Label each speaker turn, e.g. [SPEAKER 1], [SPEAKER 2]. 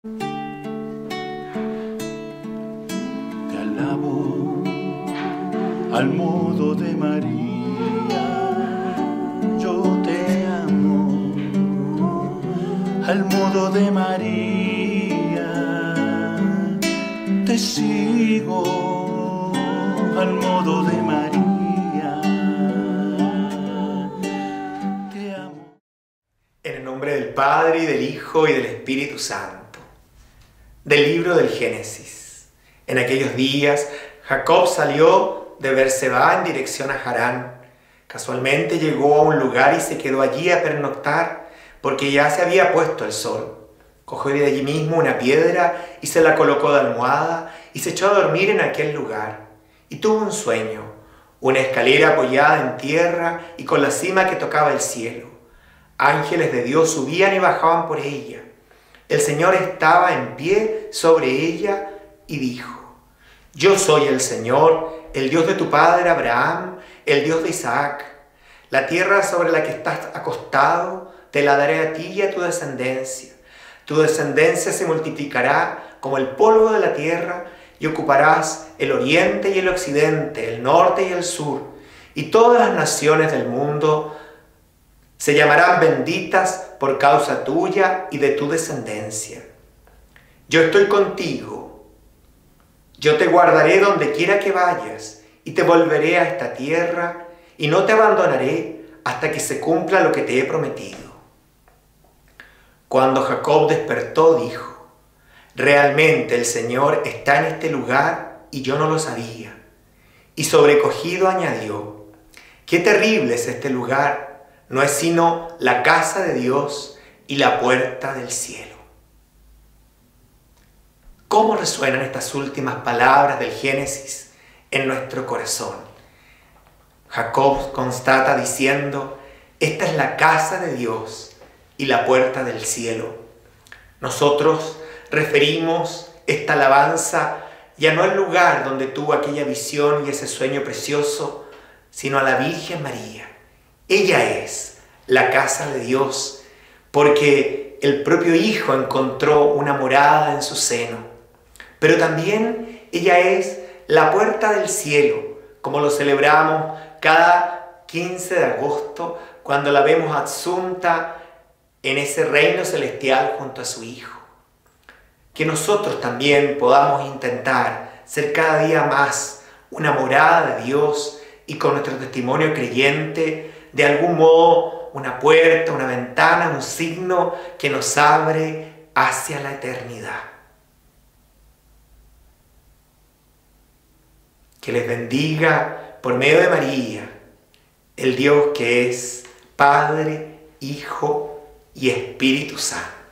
[SPEAKER 1] Te alabo al modo de María, yo te amo al modo de María, te sigo al modo de María, te amo.
[SPEAKER 2] En el nombre del Padre, y del Hijo, y del Espíritu Santo. Del libro del Génesis. En aquellos días, Jacob salió de Berseba en dirección a Harán. Casualmente llegó a un lugar y se quedó allí a pernoctar, porque ya se había puesto el sol. Cogió de allí mismo una piedra y se la colocó de almohada y se echó a dormir en aquel lugar. Y tuvo un sueño, una escalera apoyada en tierra y con la cima que tocaba el cielo. Ángeles de Dios subían y bajaban por ella. El Señor estaba en pie sobre ella y dijo: Yo soy el Señor, el Dios de tu padre Abraham, el Dios de Isaac. La tierra sobre la que estás acostado te la daré a ti y a tu descendencia. Tu descendencia se multiplicará como el polvo de la tierra y ocuparás el oriente y el occidente, el norte y el sur. Y todas las naciones del mundo se llamarán benditas por causa tuya y de tu descendencia. Yo estoy contigo. Yo te guardaré donde quiera que vayas y te volveré a esta tierra y no te abandonaré hasta que se cumpla lo que te he prometido. Cuando Jacob despertó, dijo: Realmente el Señor está en este lugar y yo no lo sabía. Y sobrecogido añadió: Qué terrible es este lugar. No es sino la casa de Dios y la puerta del cielo. ¿Cómo resuenan estas últimas palabras del Génesis en nuestro corazón? Jacob constata diciendo: esta es la casa de Dios y la puerta del cielo. Nosotros referimos esta alabanza ya no al lugar donde tuvo aquella visión y ese sueño precioso, sino a la Virgen María. Ella es la casa de Dios, porque el propio Hijo encontró una morada en su seno. Pero también ella es la puerta del cielo, como lo celebramos cada 15 de agosto, cuando la vemos adsunta en ese reino celestial junto a su Hijo. Que nosotros también podamos intentar ser cada día más una morada de Dios y con nuestro testimonio creyente, de algún modo, una puerta, una ventana, un signo que nos abre hacia la eternidad. Que les bendiga por medio de María, el Dios que es Padre, Hijo y Espíritu Santo.